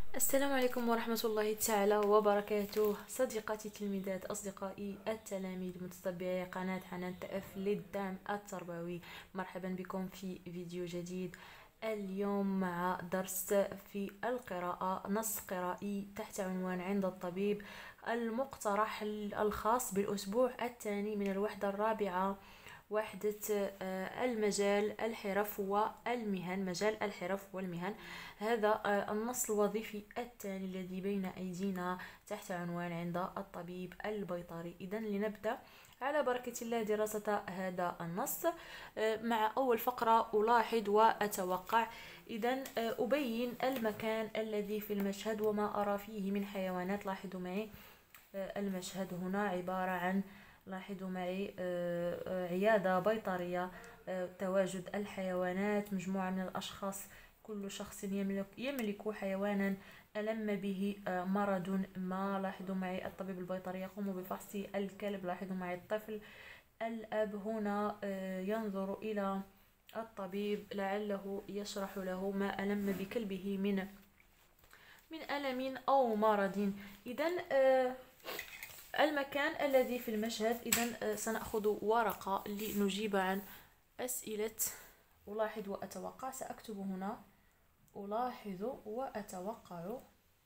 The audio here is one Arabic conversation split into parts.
السلام عليكم ورحمة الله تعالى وبركاته. صديقاتي تلميذات، أصدقائي التلاميذ، متتبعي قناة حنان تأف للدعم التربوي، مرحبا بكم في فيديو جديد. اليوم مع درس في القراءة، نص قرائي تحت عنوان عند الطبيب، المقترح الخاص بالأسبوع الثاني من الوحدة الرابعة، وحدة المجال الحرف والمهن، مجال الحرف والمهن. هذا النص الوظيفي الثاني الذي بين أيدينا تحت عنوان عند الطبيب البيطري. إذن لنبدأ على بركة الله دراسة هذا النص. مع أول فقرة ألاحظ وأتوقع. إذن أبين المكان الذي في المشهد وما أرى فيه من حيوانات. لاحظوا معي المشهد هنا عبارة عن، لاحظوا معي، عيادة بيطرية، تواجد الحيوانات، مجموعة من الأشخاص، كل شخص يملك حيوانا ألم به مرض ما. لاحظوا معي الطبيب البيطري يقوم بفحص الكلب. لاحظوا معي الطفل، الأب هنا ينظر إلى الطبيب لعله يشرح له ما ألم بكلبه من ألم أو مرض. إذن المكان الذي في المشهد. إذن سنأخذ ورقة لنجيب عن أسئلة ألاحظ وأتوقع. سأكتب هنا ألاحظ وأتوقع.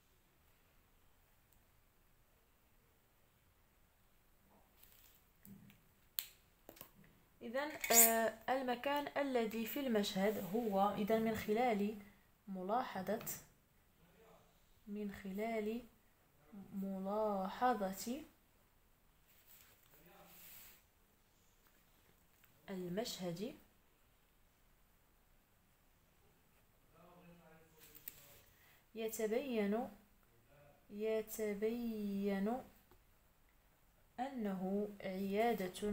إذن المكان الذي في المشهد هو، إذن من خلال ملاحظة المشهد يتبين أنه عيادة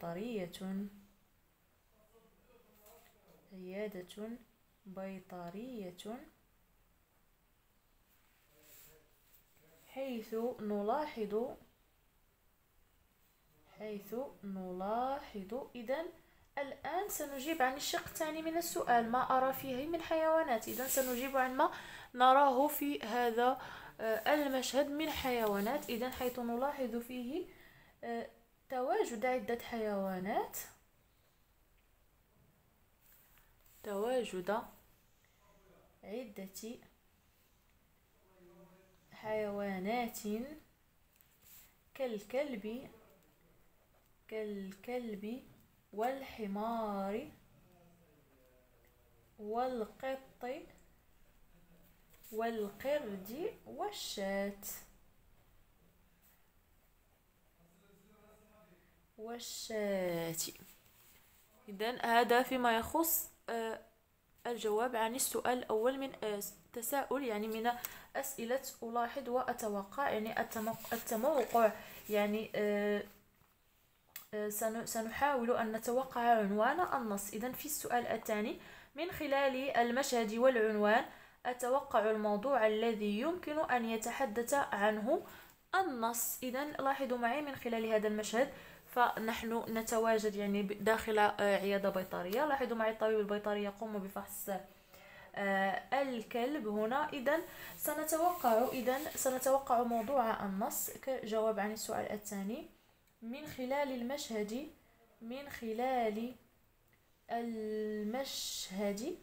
بيطرية، حيث نلاحظ. إذن الآن سنجيب عن الشق الثاني من السؤال، ما أرى فيه من حيوانات. إذن سنجيب عن ما نراه في هذا المشهد من حيوانات. إذن حيث نلاحظ فيه تواجد عدة حيوانات، كالكلب والحمار والقط والقرد والشاة. إذن هذا فيما يخص الجواب عن السؤال الأول من تساؤل، يعني من أسئلة ألاحظ وأتوقع، يعني التموقع. يعني سنحاول أن نتوقع عنوان النص. إذن في السؤال الثاني، من خلال المشهد والعنوان أتوقع الموضوع الذي يمكن أن يتحدث عنه النص. إذن لاحظوا معي من خلال هذا المشهد فنحن نتواجد يعني داخل عيادة بيطرية. لاحظوا معي الطبيب البيطري يقوم بفحص الكلب هنا. إذن سنتوقع موضوع النص كجواب عن السؤال الثاني من خلال المشهد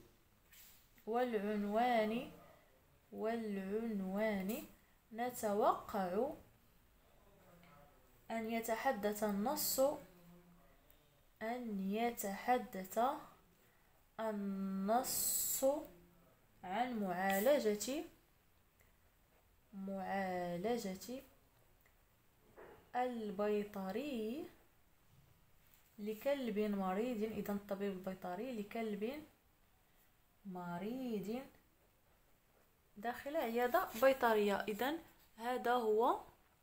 والعنوان نتوقع أن يتحدث النص عن معالجة البيطري لكلب مريض. إذن الطبيب البيطري لكلب مريض داخل عيادة بيطرية. إذن هذا هو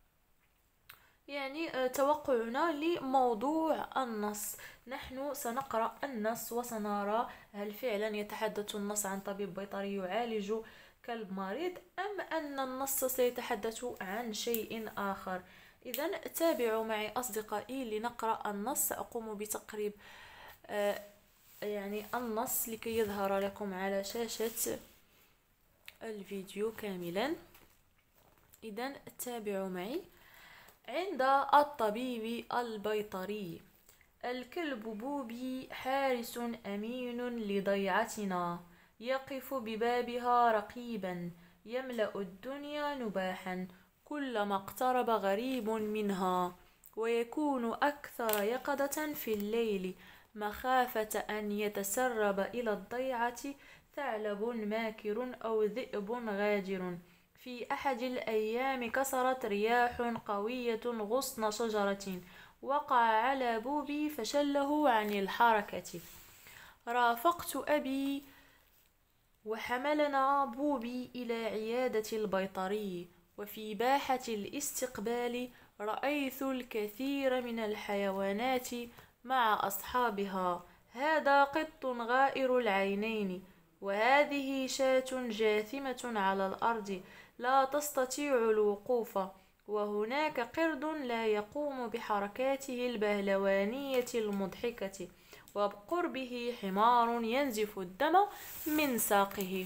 يعني توقعنا لموضوع النص. نحن سنقرأ النص وسنرى هل فعلا يتحدث النص عن طبيب بيطري يعالج كلب مريض، أم أن النص سيتحدث عن شيء آخر. إذن تابعوا معي أصدقائي لنقرأ النص. أقوم بتقريب يعني النص لكي يظهر لكم على شاشة الفيديو كاملا. إذن تابعوا معي. عند الطبيب البيطري: الكلب بوبي حارس أمين لضيعتنا، يقف ببابها رقيبا، يملأ الدنيا نباحا كلما اقترب غريب منها، ويكون أكثر يقظة في الليل مخافة أن يتسرب إلى الضيعة ثعلب ماكر أو ذئب غاجر. في أحد الأيام كسرت رياح قوية غصن شجرة، وقع على بوبي فشله عن الحركة. رافقت أبي وحملنا بوبي إلى عيادة البيطري، وفي باحة الاستقبال رأيت الكثير من الحيوانات مع أصحابها. هذا قط غائر العينين، وهذه شاة جاثمة على الأرض لا تستطيع الوقوف، وهناك قرد لا يقوم بحركاته البهلوانية المضحكة، وبقربه حمار ينزف الدم من ساقه.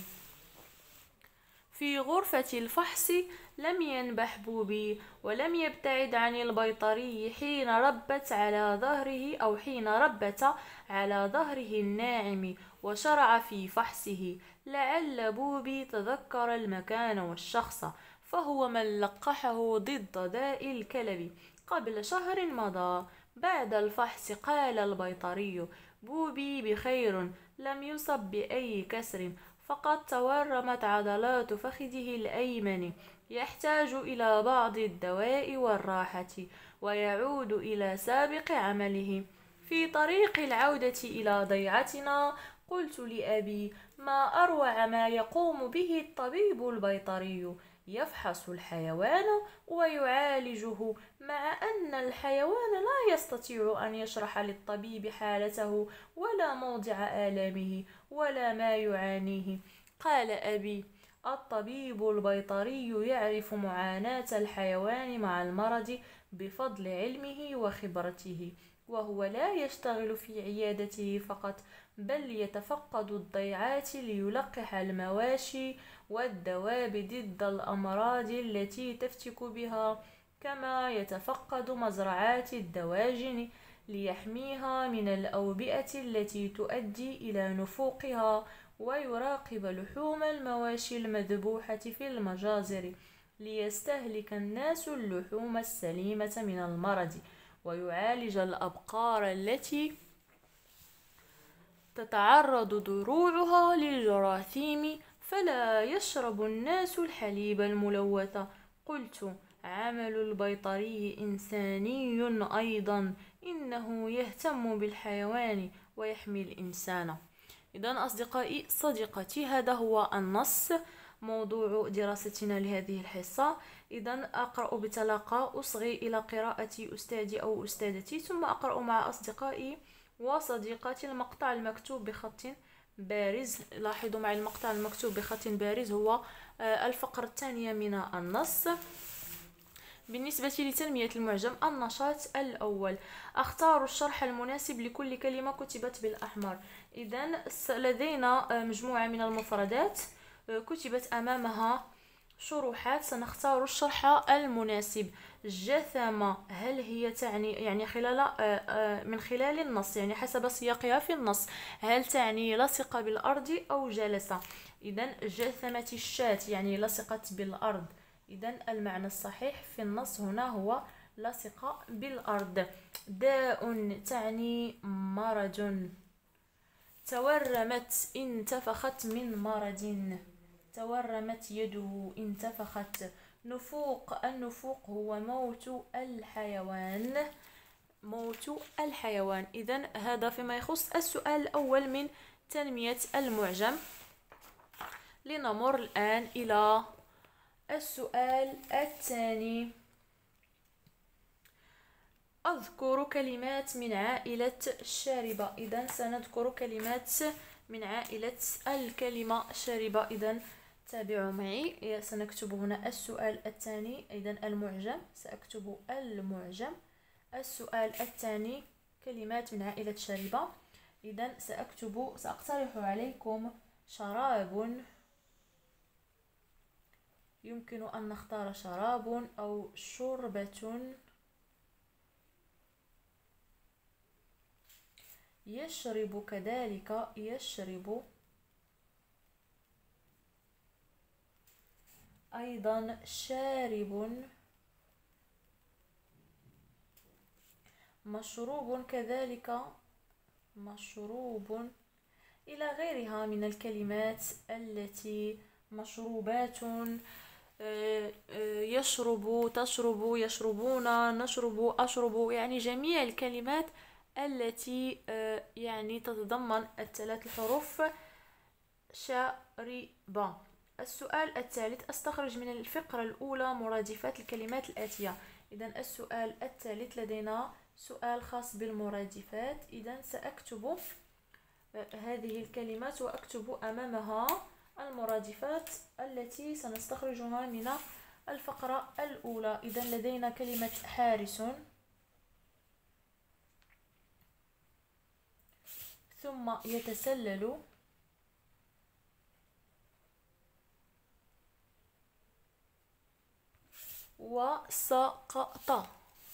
في غرفة الفحص لم ينبح بوبي، ولم يبتعد عن البيطري حين ربت على ظهره الناعم، وشرع في فحصه. لعل بوبي تذكر المكان والشخص، فهو من لقحه ضد داء الكلب قبل شهر مضى. بعد الفحص قال البيطري: بوبي بخير، لم يصب بأي كسر، فقد تورمت عضلات فخذه الأيمن، يحتاج إلى بعض الدواء والراحة، ويعود إلى سابق عمله. في طريق العودة إلى ضيعتنا قلت لأبي: ما أروع ما يقوم به الطبيب البيطري، يفحص الحيوان ويعالجه، مع أن الحيوان لا يستطيع أن يشرح للطبيب حالته ولا موضع آلامه ولا ما يعانيه. قال أبي: الطبيب البيطري يعرف معاناة الحيوان مع المرض بفضل علمه وخبرته، وهو لا يشتغل في عيادته فقط، بل يتفقد الضيعات ليلقح المواشي والدواب ضد الأمراض التي تفتك بها، كما يتفقد مزرعات الدواجن ليحميها من الأوبئة التي تؤدي إلى نفوقها، ويراقب لحوم المواشي المذبوحة في المجازر ليستهلك الناس اللحوم السليمة من المرض، ويعالج الأبقار التي تتعرض ضروعها للجراثيم فلا يشرب الناس الحليب الملوث. قلت: عمل البيطري إنساني أيضا، إنه يهتم بالحيوان ويحمي الإنسان. إذن أصدقائي صديقتي، هذا هو النص موضوع دراستنا لهذه الحصة. إذن أقرأ بطلاقة، أصغي إلى قراءة أستاذي أو أستاذتي، ثم أقرأ مع أصدقائي وصديقاتي المقطع المكتوب بخط بارز. لاحظوا معي المقطع المكتوب بخط بارز هو الفقرة الثانية من النص. بالنسبة لتنمية المعجم، النشاط الأول: أختار الشرح المناسب لكل كلمة كتبت بالأحمر. إذن لدينا مجموعة من المفردات كتبت أمامها شروحات، سنختار الشرح المناسب. جثم، هل هي تعني يعني من خلال النص، يعني حسب سياقها في النص، هل تعني لصق بالأرض أو جلس؟ إذن جثمت الشاة يعني لصقت بالأرض، إذن المعنى الصحيح في النص هنا هو لصق بالأرض. داء تعني مرض. تورمت، انتفخت من مرض. تورمت يده، انتفخت. نفوق، النفوق هو موت الحيوان. موت الحيوان. إذن هذا فيما يخص السؤال الأول من تنمية المعجم. لنمر الآن إلى السؤال الثاني. أذكر كلمات من عائلة شاربة. إذن سنذكر كلمات من عائلة الكلمة شاربة. إذن تابعوا معي، سنكتب هنا السؤال الثاني. إذن المعجم، سأكتب المعجم. السؤال الثاني: كلمات من عائلة شاربة. إذن سأقترح عليكم شراب يمكن أن نختار شراب أو شربة. يشرب كذلك، يشرب. أيضا شارب. مشروب كذلك، مشروب. إلى غيرها من الكلمات التي مشروبات، يشرب، تشرب، يشربون، نشرب، أشرب، يعني جميع الكلمات التي يعني تتضمن الثلاث الحروف شارب. السؤال الثالث: استخرج من الفقرة الأولى مرادفات الكلمات الآتية. إذن السؤال الثالث لدينا سؤال خاص بالمرادفات. إذن سأكتب هذه الكلمات وأكتب أمامها المرادفات التي سنستخرجها من الفقرة الأولى. إذن لدينا كلمة حارس، ثم يتسلل، وسقط.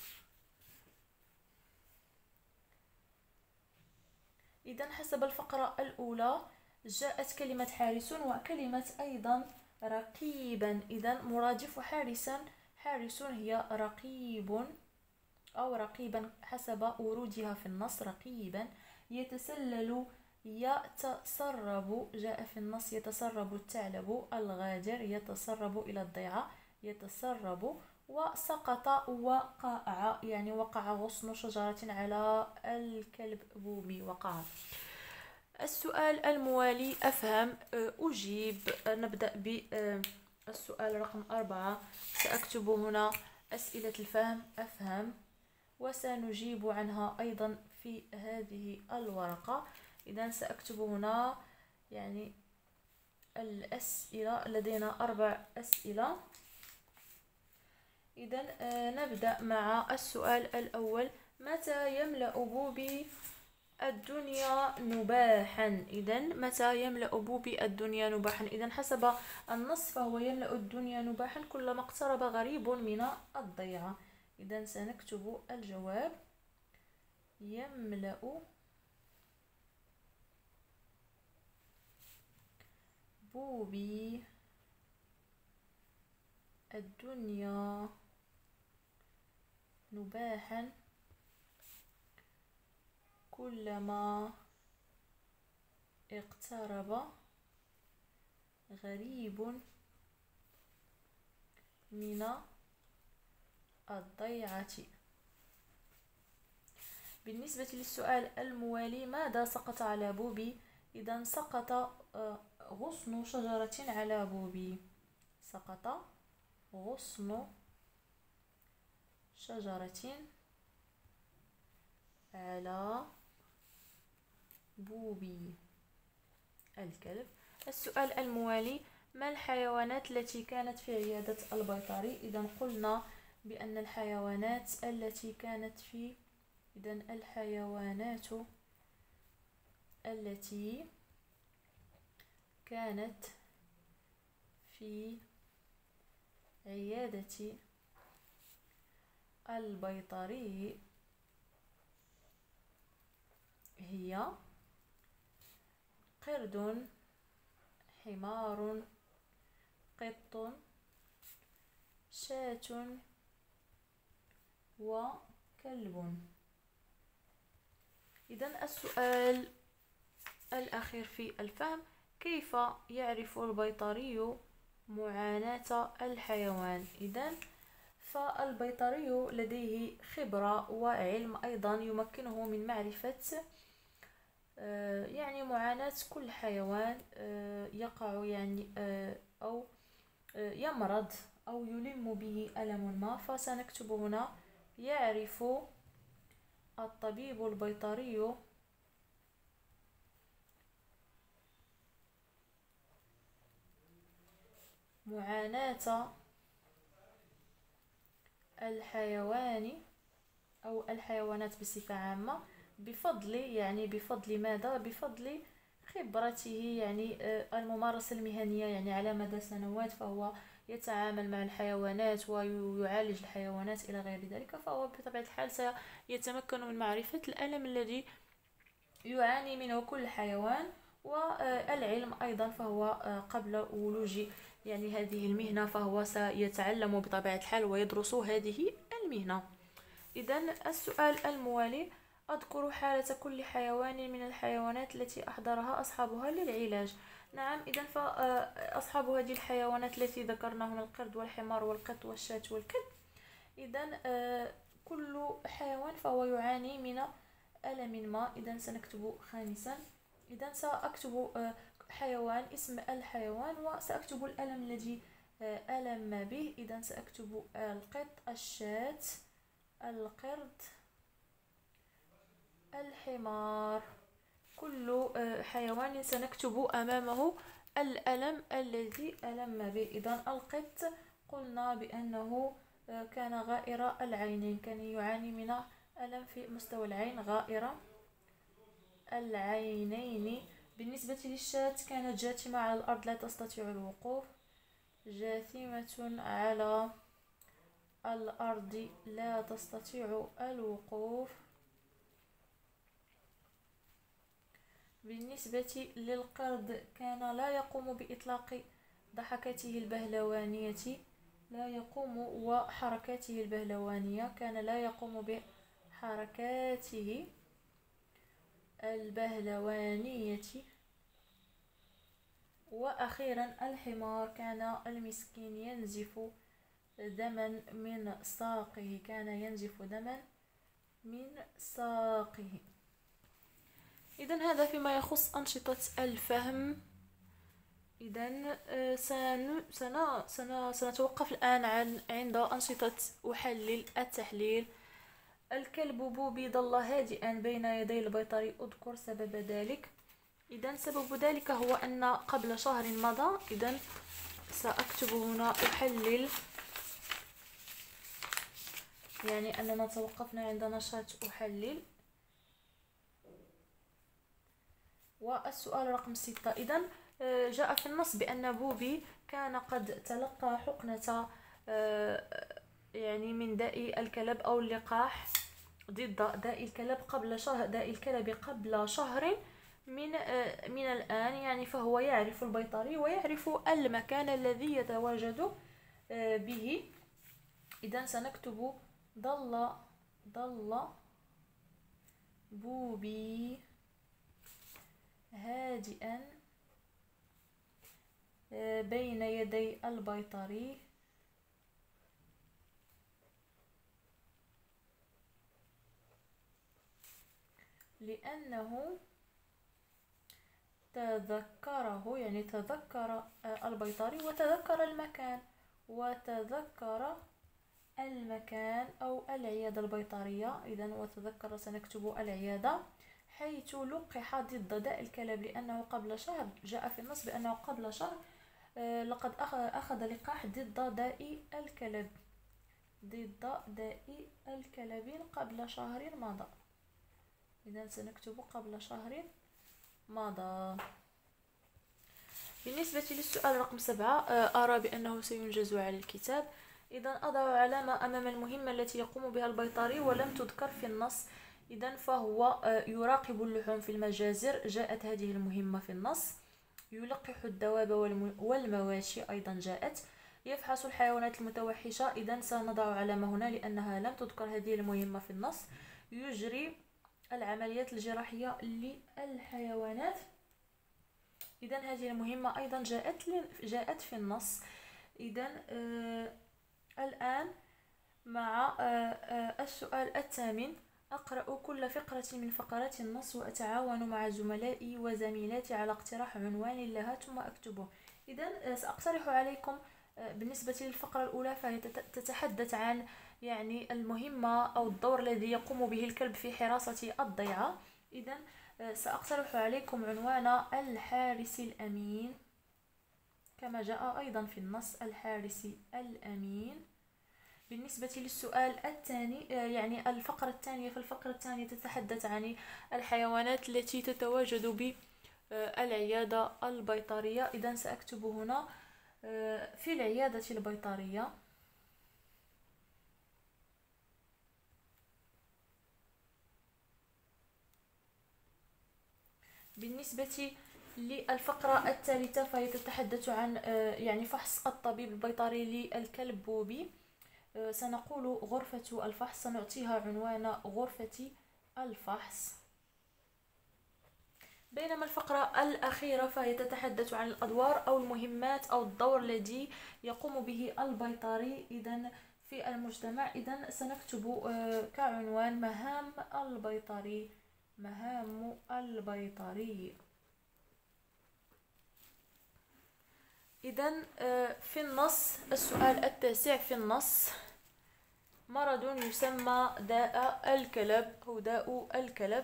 إذن حسب الفقرة الأولى جاءت كلمة حارس وكلمة أيضا رقيبا. إذن مرادف حارس هي رقيب أو رقيبا حسب ورودها في النص، رقيبا. يتسلل، يتسرب، جاء في النص يتسرب الثعلب الغادر، يتسرب إلى الضيعة، يتسرب. وسقط، وقع، يعني وقع غصن شجرة على الكلب بوبي، وقع. السؤال الموالي: أفهم، أجيب. نبدأ بالسؤال رقم 4. سأكتب هنا أسئلة الفهم، أفهم، وسنجيب عنها أيضا في هذه الورقة. إذن سأكتب هنا يعني الأسئلة، لدينا 4 أسئلة. إذن نبدأ مع السؤال الأول: متى يملأ بوبي الدنيا نباحا؟ إذن متى يملأ بوبي الدنيا نباحا؟ إذن حسب النص فهو يملأ الدنيا نباحا كلما اقترب غريب من الضيعة. إذن سنكتب الجواب: يملأ بوبي الدنيا نباحا كلما اقترب غريب من الضيعة. بالنسبة للسؤال الموالي: ماذا سقط على بوبي؟ إذا سقط غصن شجرة على بوبي، سقط غصن شجرة على بوبي الكلب. السؤال الموالي: ما الحيوانات التي كانت في عيادة البيطري؟ إذا قلنا بأن الحيوانات التي كانت في الحيوانات التي كانت في عيادة البيطري هي قرد، حمار، قط، شاة، وكلب. إذن السؤال الأخير في الفهم: كيف يعرف البيطري معاناة الحيوان؟ إذن فالبيطري لديه خبرة وعلم أيضا يمكنه من معرفة يعني معاناة كل حيوان يقع يعني أو يمرض أو يلم به ألم ما. فسنكتب هنا: يعرف الطبيب البيطري معاناة الحيوان أو الحيوانات بصفة عامة بفضل، يعني بفضل ماذا؟ بفضل خبرته، يعني الممارسة المهنية، يعني على مدى سنوات فهو يتعامل مع الحيوانات ويعالج الحيوانات إلى غير ذلك، فهو بطبيعة الحال سيتمكن من معرفة الألم الذي يعاني منه كل حيوان. والعلم أيضا، فهو قبل ولوج يعني هذه المهنة فهو سيتعلم بطبيعة الحال ويدرس هذه المهنة. إذن السؤال الموالي: أذكر حالة كل حيوان من الحيوانات التي أحضرها أصحابها للعلاج. نعم، إذن فأصحاب هذه الحيوانات التي ذكرناهم القرد والحمار والقط والشاة والكلب، إذن كل حيوان فهو يعاني من ألم ما. إذن سنكتب خامسا، إذن سأكتب حيوان، اسم الحيوان، وسأكتب الألم الذي ألم به. إذن سأكتب القط، الشاة، القرد، الحمار. كل حيوان سنكتب أمامه الألم الذي ألم به. إذن القط قلنا بأنه كان غائر العينين، كان يعاني من ألم في مستوى العين، غائر العينين. بالنسبة للشاة كانت جاثمة على الأرض لا تستطيع الوقوف، جاثمة على الأرض لا تستطيع الوقوف. بالنسبة للقرد كان لا يقوم بإطلاق ضحكته البهلوانية، لا يقوم وحركاته البهلوانية، كان لا يقوم بحركاته البهلوانية. وأخيرا الحمار كان المسكين ينزف دما من ساقه، كان ينزف دما من ساقه. إذن هذا فيما يخص أنشطة الفهم. إذن سنتوقف الآن عند أنشطة أحلل التحليل. الكلب بوبي ظل هادئا بين يدي البيطري، أذكر سبب ذلك. إذن سبب ذلك هو أن قبل شهر مضى. إذن سأكتب هنا أحلل، يعني أننا توقفنا عند نشاط أحلل. والسؤال رقم 6: إذن جاء في النص بأن بوبي كان قد تلقى حقنة يعني من داء الكلب أو اللقاح ضد داء الكلب قبل شهر من الآن، يعني فهو يعرف البيطري ويعرف المكان الذي يتواجد به. إذن سنكتب ظل بوبي هادئا بين يدي البيطري لأنه تذكره، يعني تذكر البيطري وتذكر المكان أو العيادة البيطرية. إذن وتذكر سنكتب العيادة، حيث لقح ضد داء الكلب، لأنه قبل شهر جاء في النص بأنه قبل شهر لقد أخذ لقاح ضد داء الكلب قبل شهر مضى. إذن سنكتب قبل شهر مضى. بالنسبة للسؤال رقم 7: أرى بأنه سينجز على الكتاب. إذن أضع علامة أمام المهمة التي يقوم بها البيطري ولم تذكر في النص. إذن فهو يراقب اللحوم في المجازر، جاءت هذه المهمة في النص. يلقح الدواب والمواشي، أيضا جاءت. يفحص الحيوانات المتوحشة، إذن سنضع علامة هنا لأنها لم تذكر هذه المهمة في النص. يجري العمليات الجراحية للحيوانات، إذن هذه المهمة أيضا جاءت في النص. إذن الآن مع السؤال الثامن: أقرأ كل فقرة من فقرات النص وأتعاون مع زملائي وزميلاتي على اقتراح عنوان لها ثم أكتبه. إذن سأقترح عليكم بالنسبة للفقرة الأولى، فهي تتحدث عن يعني المهمة أو الدور الذي يقوم به الكلب في حراسة الضيعة. إذن سأقترح عليكم عنوان الحارس الأمين، كما جاء أيضا في النص، الحارس الأمين. بالنسبة للسؤال الثاني، يعني الفقرة الثانية، فالفقرة الثانية تتحدث عن الحيوانات التي تتواجد العيادة البيطرية. إذا سأكتب هنا في العيادة البيطرية بالنسبة للفقرة الثالثة فهي تتحدث عن يعني فحص الطبيب البيطري للكلب بوبي. سنقول غرفة الفحص، سنعطيها عنوان غرفة الفحص. بينما الفقرة الأخيرة فهي تتحدث عن الأدوار أو المهمات أو الدور الذي يقوم به البيطري إذن في المجتمع. إذن سنكتب كعنوان مهام البيطري، مهام البيطري. إذن في النص السؤال التاسع في النص: مرض يسمى داء الكلب، هو داء الكلب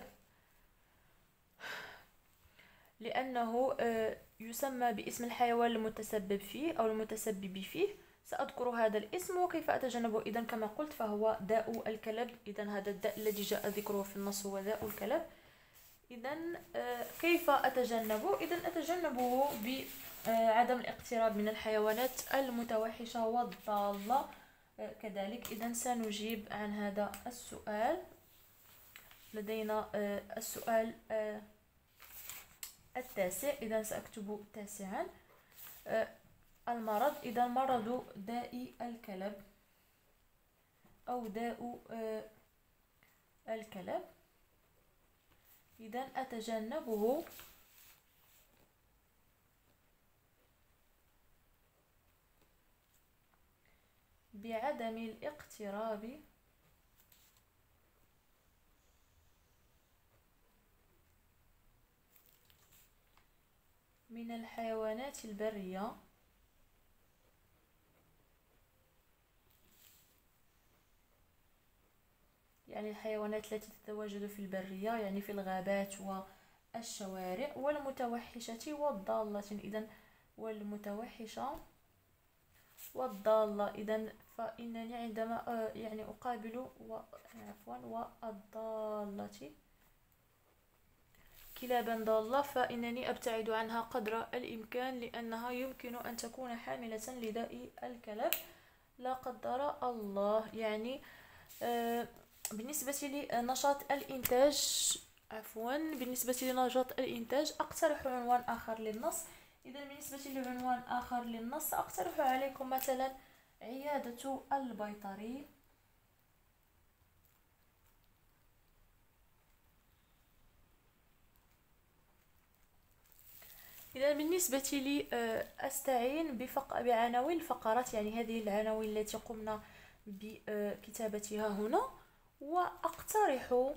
لأنه يسمى باسم الحيوان المتسبب فيه أو المتسبب فيه. سأذكر هذا الاسم وكيف أتجنبه. إذن كما قلت فهو داء الكلب. إذن هذا الداء الذي جاء ذكره في النص هو داء الكلب. إذن كيف أتجنبه؟ إذن أتجنبه بعدم الاقتراب من الحيوانات المتوحشة والضالة كذلك. إذن سنجيب عن هذا السؤال. لدينا السؤال التاسع. إذا سأكتب تاسعا المرض. إذا مرض داء الكلب أو داء الكلب. إذا أتجنبه بعدم الاقتراب من الحيوانات البرية يعني الحيوانات التي تتواجد في البرية يعني في الغابات والشوارع، والمتوحشة والضالة. إذن والمتوحشة والضالة. إذن فإنني عندما يعني أقابل والضالة كلابا ضالة فإنني أبتعد عنها قدر الإمكان لأنها يمكن أن تكون حاملة لداء الكلب لا قدر الله. يعني بالنسبة لنشاط الإنتاج بالنسبة لنشاط الإنتاج أقترح عنوان آخر للنص. إذا بالنسبة لعنوان آخر للنص أقترح عليكم مثلا عيادة البيطري. إذا بالنسبة لي أستعين بعناوين الفقرات، يعني هذه العناوين التي قمنا بكتابتها هنا، وأقترح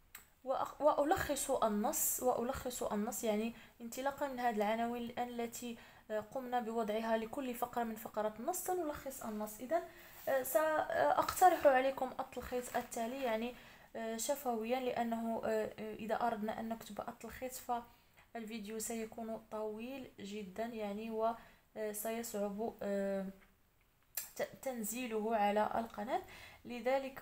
وألخص النص يعني انطلاقا من هذه العناوين التي قمنا بوضعها لكل فقرة من فقرات النص سنلخص النص. إذا سأقترح عليكم التلخيص التالي يعني شفويا، لأنه إذا أردنا أن نكتب التلخيص فالفيديو سيكون طويل جدا يعني وسيصعب تنزيله على القناة. لذلك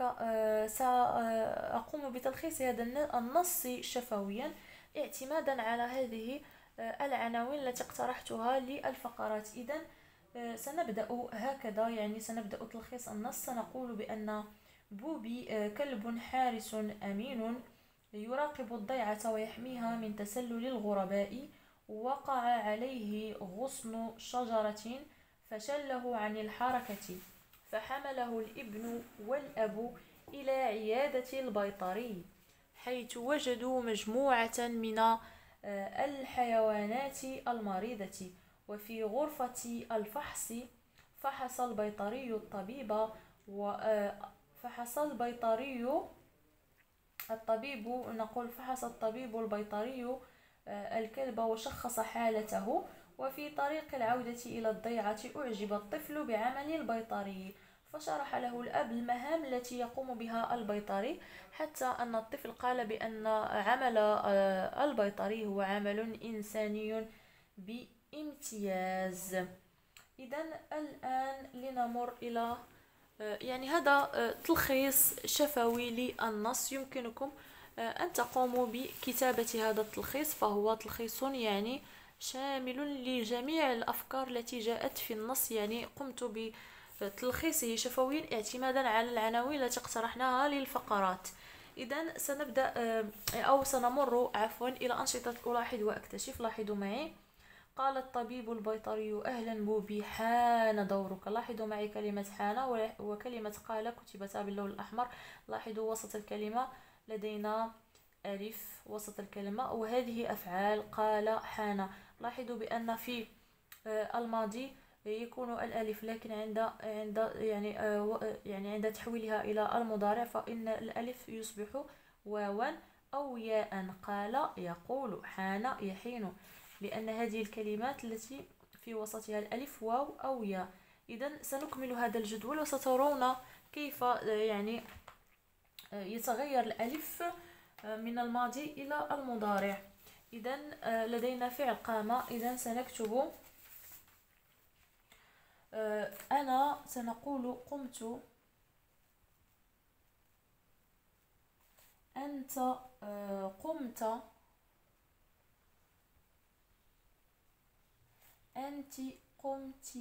سأقوم بتلخيص هذا النص شفويا اعتمادا على هذه العناوين التي اقترحتها للفقرات. إذن سنبدأ هكذا، يعني سنبدأ تلخيص النص. سنقول بأن بوبي كلب حارس أمين يراقب الضيعة ويحميها من تسلل الغرباء. وقع عليه غصن شجرة فشله عن الحركة، فحمله الابن والأب إلى عيادة البيطري حيث وجدوا مجموعة من الحيوانات المريضة. وفي غرفة الفحص فحص البيطري الطبيب فحص الطبيب البيطري الكلب وشخص حالته. وفي طريق العودة إلى الضيعة أعجب الطفل بعمل البيطري، فشرح له الأب المهام التي يقوم بها البيطري، حتى أن الطفل قال بأن عمل البيطري هو عمل إنساني بامتياز. إذن الآن لنمر إلى يعني هذا تلخيص شفوي للنص. يمكنكم أن تقوموا بكتابة هذا التلخيص، فهو تلخيص يعني شامل لجميع الأفكار التي جاءت في النص. يعني قمت بتلخيصه شفويا اعتمادا على العناوين التي اقترحناها للفقرات. إذا سنبدأ أو سنمر عفوا إلى أنشطة ألاحظ وأكتشف. لاحظوا معي. قال الطبيب البيطري: أهلا بوبي، حان دورك. لاحظوا معي كلمة حان وكلمة قال كتبتا باللون الأحمر. لاحظوا وسط الكلمة لدينا ألف وسط الكلمة، وهذه أفعال قال حان. لاحظوا بأن في الماضي يكون الألف، لكن يعني عند تحويلها إلى المضارع فإن الألف يصبح واوا أو ياء. قال يقول، حان يحين، لأن هذه الكلمات التي في وسطها الألف واو أو ياء. إذا سنكمل هذا الجدول وسترون كيف يعني يتغير الألف من الماضي إلى المضارع. إذا لدينا فعل قام. إذا سنكتب أنا، سنقول قمت، أنت قمت، أنت قمت،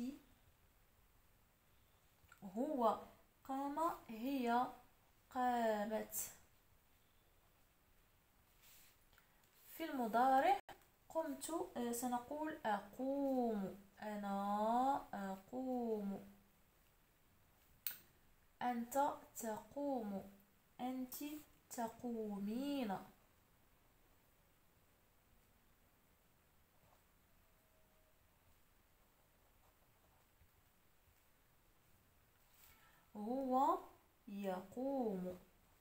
هو قام، هي قامت. في المضارع قمت سنقول أقوم، أنا أقوم، أنت تقوم، أنت تقومين. هو يقوم،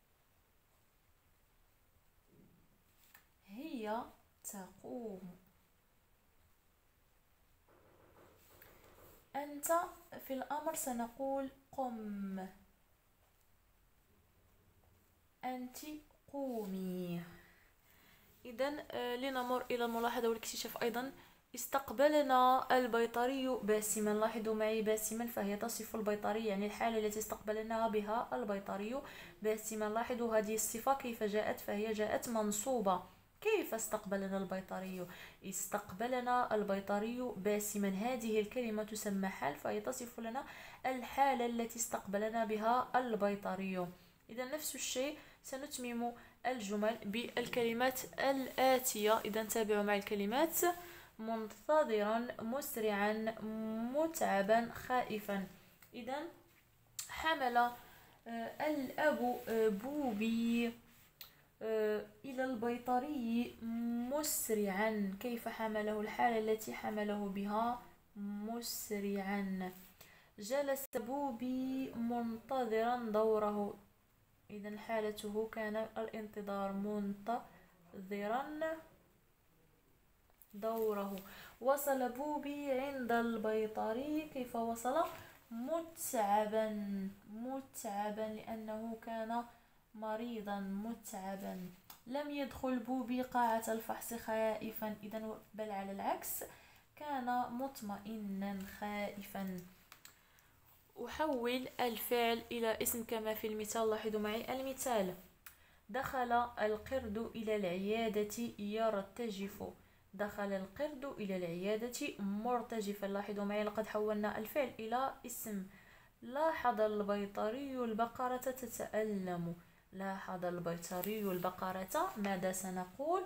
هي تقوم. أنت في الأمر سنقول قم، أنت قومي. إذا لنمر إلى الملاحظة والاكتشاف أيضا. استقبلنا البيطري باسما. لاحظوا معي باسما، فهي تصف البيطري، يعني الحالة التي استقبلنا بها البيطري باسما. لاحظوا هذه الصفة كيف جاءت، فهي جاءت منصوبة. كيف استقبلنا البيطري؟ استقبلنا البيطري باسما. هذه الكلمة تسمى حال، فهي تصف لنا الحالة التي استقبلنا بها البيطري. إذا نفس الشيء سنتمم الجمل بالكلمات الآتية. إذا تابعوا معي الكلمات: منتظرا، مسرعا، متعبا، خائفا. إذا حمل الأب بوبي إلى البيطري مسرعا. كيف حمله؟ الحالة التي حمله بها مسرعا. جلس بوبي منتظرا دوره. إذا حالته كان الانتظار، منتظرا دوره. وصل بوبي عند البيطري. كيف وصل؟ متعبا، متعبا لأنه كان مريضا، متعبا. لم يدخل بوبي قاعة الفحص خائفا، إذا بل على العكس، كان مطمئنا خائفا. أحول الفعل إلى اسم كما في المثال. لاحظوا معي المثال: دخل القرد إلى العيادة يرتجف. دخل القرد إلى العيادة مرتجفا. لاحظوا معي لقد حولنا الفعل إلى اسم. لاحظ البيطري البقرة تتألم. لاحظ البيطري البقرة، ماذا سنقول؟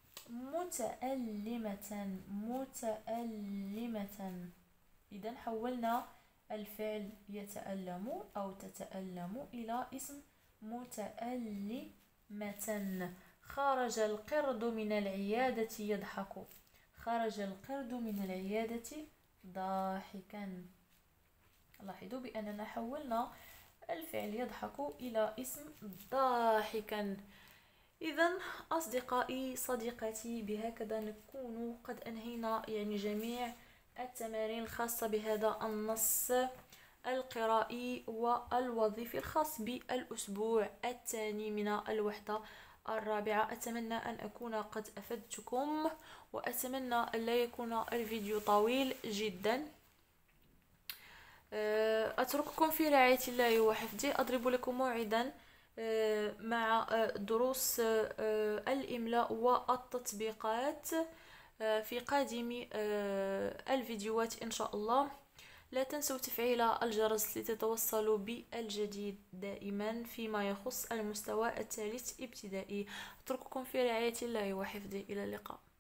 متألمة، متألمة. إذا حولنا الفعل يتألم أو تتألم إلى اسم متألمة. خرج القرد من العيادة يضحك. خرج القرد من العيادة ضاحكا. لاحظوا بأننا حولنا الفعل يضحك إلى اسم ضاحكا. إذا أصدقائي صديقاتي، بهكذا نكون قد أنهينا يعني جميع التمارين الخاصة بهذا النص القرائي والوظيفي الخاص بالأسبوع الثاني من الوحدة الرابعة. أتمنى أن أكون قد أفدتكم، وأتمنى أن لا يكون الفيديو طويل جدا. أترككم في رعاية الله وحفظه. أضرب لكم موعدا مع دروس الإملاء والتطبيقات في قادم الفيديوهات إن شاء الله. لا تنسوا تفعيل الجرس لتتوصلوا بالجديد دائما فيما يخص المستوى الثالث ابتدائي. أترككم في رعاية الله وحفظه، إلى اللقاء.